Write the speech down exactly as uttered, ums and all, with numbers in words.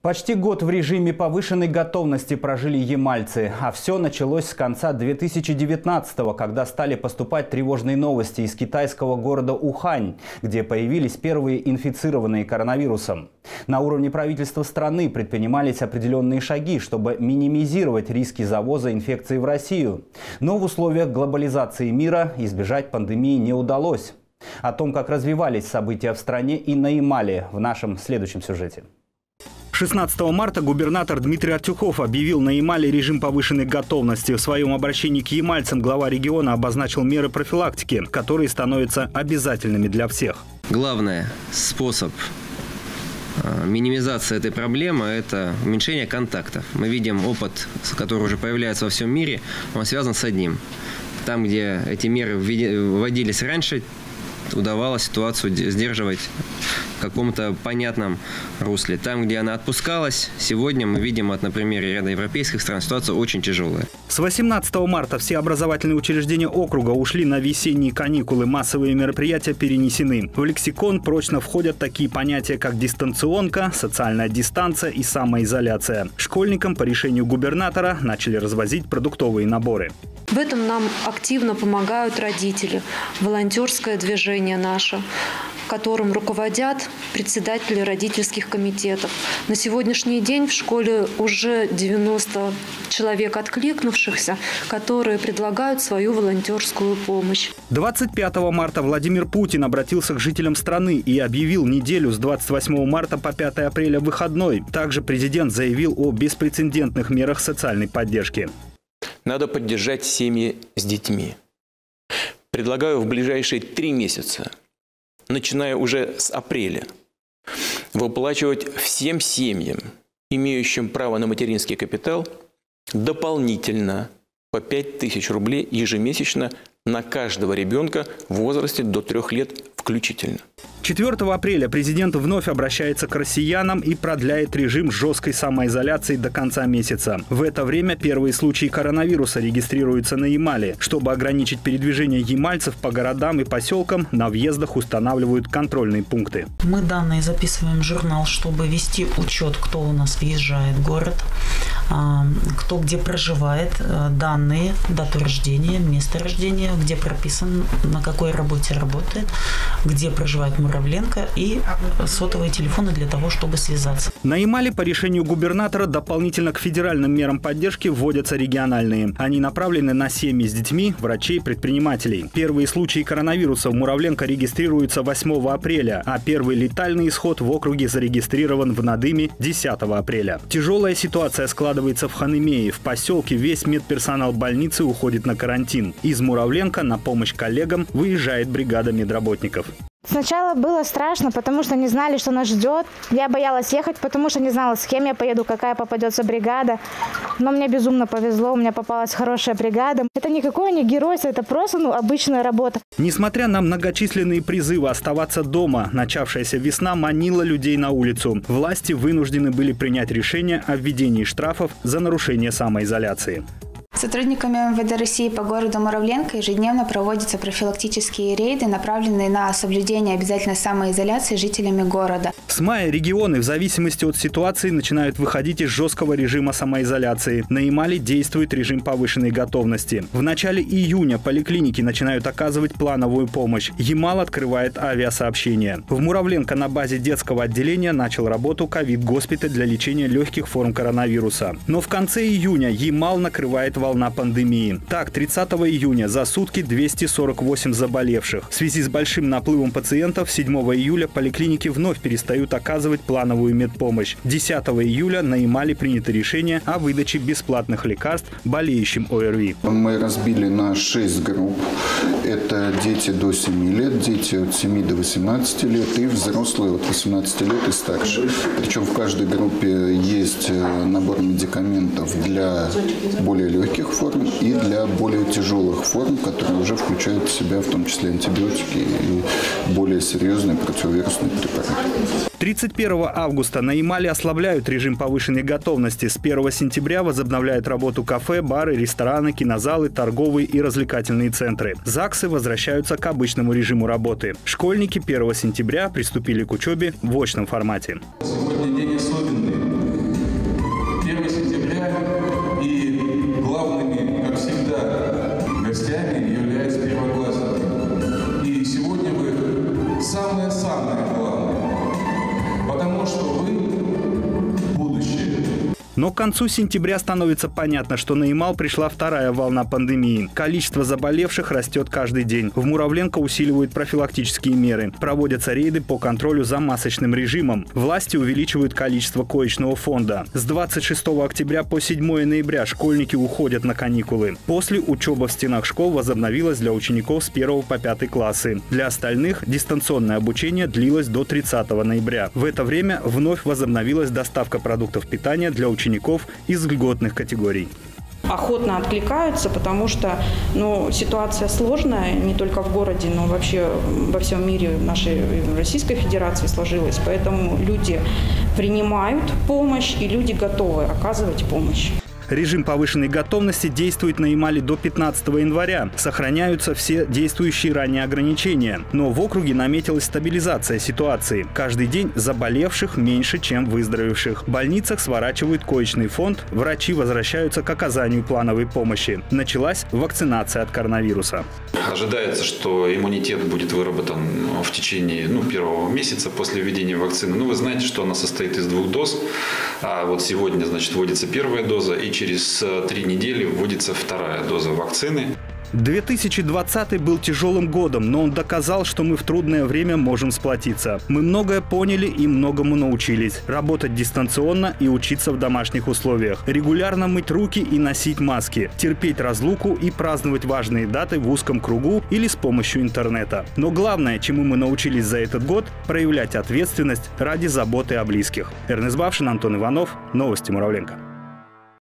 Почти год в режиме повышенной готовности прожили ямальцы. А все началось с конца две тысячи девятнадцатого, когда стали поступать тревожные новости из китайского города Ухань, где появились первые инфицированные коронавирусом. На уровне правительства страны предпринимались определенные шаги, чтобы минимизировать риски завоза инфекции в Россию. Но в условиях глобализации мира избежать пандемии не удалось. О том, как развивались события в стране и на Ямале, в нашем следующем сюжете. шестнадцатого марта губернатор Дмитрий Артюхов объявил на Ямале режим повышенной готовности. В своем обращении к ямальцам глава региона обозначил меры профилактики, которые становятся обязательными для всех. Главный способ минимизации этой проблемы – это уменьшение контактов. Мы видим опыт, который уже появляется во всем мире, он связан с одним. Там, где эти меры вводились раньше, удавалось ситуацию сдерживать в каком-то понятном русле. Там, где она отпускалась, сегодня мы видим, от, например, ряда европейских стран, ситуация очень тяжелая. С восемнадцатого марта все образовательные учреждения округа ушли на весенние каникулы. Массовые мероприятия перенесены. В лексикон прочно входят такие понятия, как дистанционка, социальная дистанция и самоизоляция. Школьникам по решению губернатора начали развозить продуктовые наборы. В этом нам активно помогают родители, волонтерское движение наше, которым руководят председатели родительских комитетов. На сегодняшний день в школе уже девяносто человек откликнувшихся, которые предлагают свою волонтерскую помощь. двадцать пятого марта Владимир Путин обратился к жителям страны и объявил неделю с двадцать восьмого марта по пятое апреля выходной. Также президент заявил о беспрецедентных мерах социальной поддержки. Надо поддержать семьи с детьми. Предлагаю в ближайшие три месяца, начиная уже с апреля, выплачивать всем семьям, имеющим право на материнский капитал, дополнительно по пять тысяч рублей ежемесячно на каждого ребенка в возрасте до трех лет включительно. четвёртого апреля президент вновь обращается к россиянам и продляет режим жесткой самоизоляции до конца месяца. В это время первые случаи коронавируса регистрируются на Ямале. Чтобы ограничить передвижение ямальцев по городам и поселкам, на въездах устанавливают контрольные пункты. Мы данные записываем в журнал, чтобы вести учет, кто у нас въезжает в город, кто где проживает, данные, дату рождения, место рождения, где прописан, на какой работе работает, где проживает Муравленко, и сотовые телефоны для того, чтобы связаться. На Ямале по решению губернатора дополнительно к федеральным мерам поддержки вводятся региональные. Они направлены на семьи с детьми, врачей, предпринимателей. Первые случаи коронавируса в Муравленко регистрируются восьмого апреля, а первый летальный исход в округе зарегистрирован в Надыме десятого апреля. Тяжелая ситуация складывается в Ханымее. В поселке весь медперсонал больницы уходит на карантин. Из Муравленко на помощь коллегам выезжает бригада медработников. Сначала было страшно, потому что не знали, что нас ждет. Я боялась ехать, потому что не знала, с кем я поеду, какая попадется бригада. Но мне безумно повезло, у меня попалась хорошая бригада. Это никакое не геройство, это просто ну, обычная работа. Несмотря на многочисленные призывы оставаться дома, начавшаяся весна манила людей на улицу. Власти вынуждены были принять решение о введении штрафов за нарушение самоизоляции. Сотрудниками эм вэ дэ России по городу Муравленко ежедневно проводятся профилактические рейды, направленные на соблюдение обязательной самоизоляции жителями города. С мая регионы в зависимости от ситуации начинают выходить из жесткого режима самоизоляции. На Ямале действует режим повышенной готовности. В начале июня поликлиники начинают оказывать плановую помощь. Ямал открывает авиасообщение. В Муравленко на базе детского отделения начал работу ковид-госпиталь для лечения легких форм коронавируса. Но в конце июня Ямал накрывает волна пандемии. Так, тридцатого июня за сутки двести сорок восемь заболевших. В связи с большим наплывом пациентов седьмого июля поликлиники вновь перестают оказывать плановую медпомощь. десятого июля на Ямале принято решение о выдаче бесплатных лекарств болеющим о эр ви. Мы разбили на шесть групп. Это дети до семи лет, дети от семи до восемнадцати лет и взрослые от восемнадцати лет и старше. Причем в каждой группе есть набор медикаментов для более легких форм и для более тяжелых форм, которые уже включают в себя в том числе антибиотики и более серьезные противовирусные препараты. тридцать первого августа на Ямале ослабляют режим повышенной готовности. С первого сентября возобновляют работу кафе, бары, рестораны, кинозалы, торговые и развлекательные центры. ЗАГСы возвращаются к обычному режиму работы. Школьники первого сентября приступили к учебе в очном формате. Сегодня день особенный. Но к концу сентября становится понятно, что на Ямал пришла вторая волна пандемии. Количество заболевших растет каждый день. В Муравленко усиливают профилактические меры. Проводятся рейды по контролю за масочным режимом. Власти увеличивают количество коечного фонда. С двадцать шестого октября по седьмого ноября школьники уходят на каникулы. После учеба в стенах школ возобновилась для учеников с первого по пятый классы. Для остальных дистанционное обучение длилось до тридцатого ноября. В это время вновь возобновилась доставка продуктов питания для учеников из льготных категорий. Охотно откликаются, потому что ну, ситуация сложная не только в городе, но вообще во всем мире, в нашей Российской Федерации сложилась. Поэтому люди принимают помощь и люди готовы оказывать помощь. Режим повышенной готовности действует на Ямале до пятнадцатого января. Сохраняются все действующие ранее ограничения. Но в округе наметилась стабилизация ситуации. Каждый день заболевших меньше, чем выздоровевших. В больницах сворачивают коечный фонд. Врачи возвращаются к оказанию плановой помощи. Началась вакцинация от коронавируса. Ожидается, что иммунитет будет выработан в течение ну, первого месяца после введения вакцины. Ну, вы знаете, что она состоит из двух доз. А вот сегодня, значит, вводится первая доза, и через три недели вводится вторая доза вакцины. две тысячи двадцатый был тяжелым годом, но он доказал, что мы в трудное время можем сплотиться. Мы многое поняли и многому научились. Работать дистанционно и учиться в домашних условиях. Регулярно мыть руки и носить маски. Терпеть разлуку и праздновать важные даты в узком кругу или с помощью интернета. Но главное, чему мы научились за этот год – проявлять ответственность ради заботы о близких. Эрнест Бавшин, Антон Иванов. Новости Муравленко.